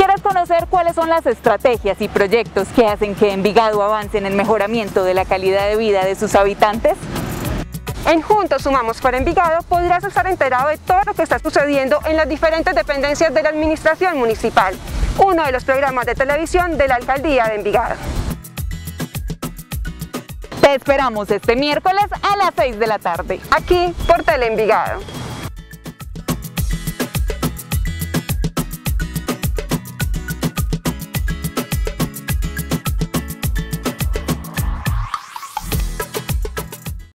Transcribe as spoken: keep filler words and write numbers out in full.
¿Quieres conocer cuáles son las estrategias y proyectos que hacen que Envigado avance en el mejoramiento de la calidad de vida de sus habitantes? En Juntos Sumamos por Envigado podrás estar enterado de todo lo que está sucediendo en las diferentes dependencias de la administración municipal, uno de los programas de televisión de la Alcaldía de Envigado. Te esperamos este miércoles a las seis de la tarde, aquí por Tele Envigado.